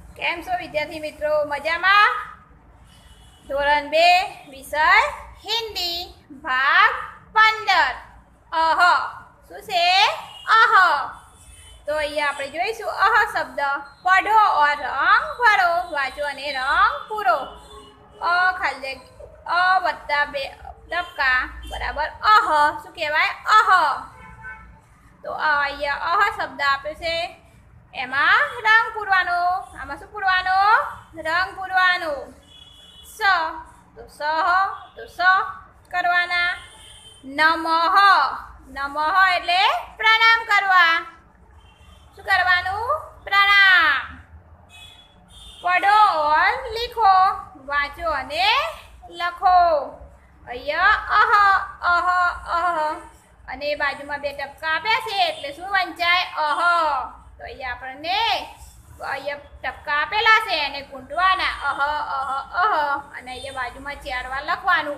કેમ છો વિદ્યાર્થી મિત્રો? મજામાં? ધોરણ 2 વિષય હિન્દી ભાગ 15 અહ. શું છે? અહ. તો અહીંયા આપણે જોઈશું અહ શબ્દ. પઢો ઓર રંગ ભરો, વાંચો અને રંગ પૂરો. અ ખાલી અ વત્તા બે ટપકા બરાબર અહ. શું કહેવાય? અહ. તો અહીંયા અહ શબ્દ આપ્યો છે, એમાં રંગ પૂરવાનો. આમાં શું પૂરવાનો? રંગ પૂરવાનો. સ તો સ કરવાના. નમઃ નમઃ એટલે પ્રણામ કરવા. શું કરવાનું? પ્રણામ. પઢો ઓર લીખો, વાંચો અને લખો. અહીંયા અહ અને બાજુમાં બે ટપકા આપ્યા છે એટલે શું વંચાય? અહ. તો અહીંયા આપણને અહીંયા ટપકા આપેલા છે એને ગૂંટવાના. અહ અને અહીંયા બાજુમાં 4 વાર લખવાનું.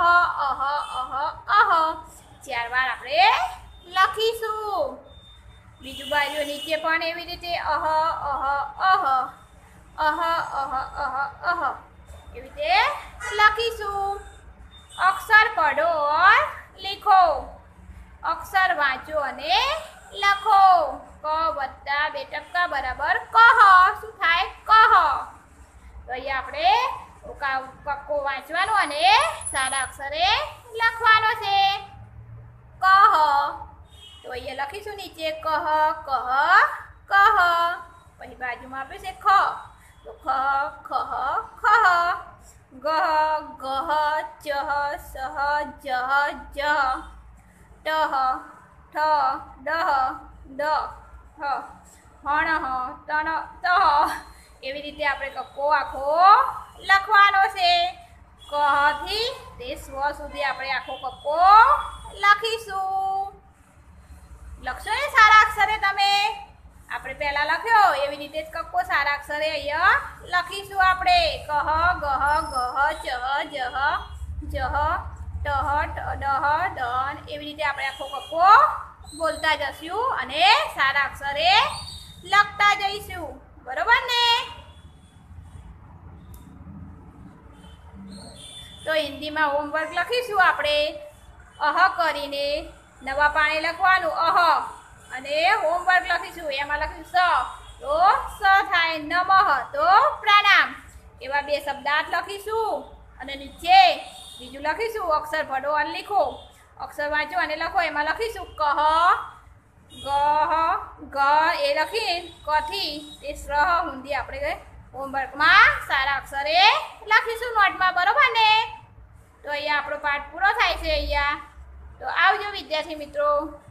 અહ 4 વાર આપણે લખીશું. બીજું બાજુ નીચે પણ એવી રીતે એવી રીતે લખીશું. અક્ષર પઢો ઓર લીખો, અક્ષર વાંચો અને લખો. ક વત્તા બે ટપકા બરાબર કહ. શું થાય? કહ. તો અહીંયા આપણે કક્કો વાંચવાનો અને સારા અક્ષરે લખવાનો છે. કહ. તો અહીંયા લખીશું નીચે કહ કહ કહ. પછી બાજુમાં આપ્યું છે ખ. તો ખ ખહ. ગહ ગહ ચહ સહ જહ જહ. ટહ ઠ ડહ ડહ હણ તણ તહ. એવી રીતે આપણે કક્કો આખો લખવાનો છે. કથી તે સ્વ સુધી આપણે આખો કક્કો લખીશું. લખશો ને સારા અક્ષરે તમે? આપણે પહેલા લખ્યો એવી રીતે જ કક્કો સારા અક્ષરે અહીંયા લખીશું આપણે. કહ ગહ ગહ ચહ જહ જહ ટહ ડહ ડન. એવી રીતે આપણે આખો કક્કો બોલતા જશું અને સારા અક્ષરે લખતા જઈશું. બરોબર ને? તો હિન્દીમાં હોમવર્ક લખીશું આપણે. અહ કરીને નવા પાણે લખવાનું અહ. અને હોમવર્ક લખીશું એમાં લખીશું સ. તો સ થાય. નમઃ તો પ્રણામ. એવા બે શબ્દાર્થ લખીશું અને નીચે બીજું લખીશું અક્ષર પઢો અને લીખો, અક્ષર વાંચો અને લખો. એમાં લખીશું કહ ગહ ગ એ લખી કથી તે સ્રહ હુંદી આપણે હોમવર્કમાં સારા અક્ષરે લખીશું નોટમાં. બરોબર ને? તો અહીંયા આપણો પાઠ પૂરો થાય છે અહીંયા. તો આવજો વિદ્યાર્થી મિત્રો.